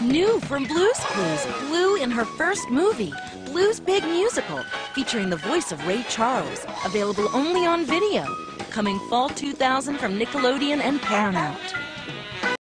New from Blue's Clues, Blue in her first movie, Blue's Big Musical, featuring the voice of Ray Charles, available only on video, coming fall 2000 from Nickelodeon and Paramount.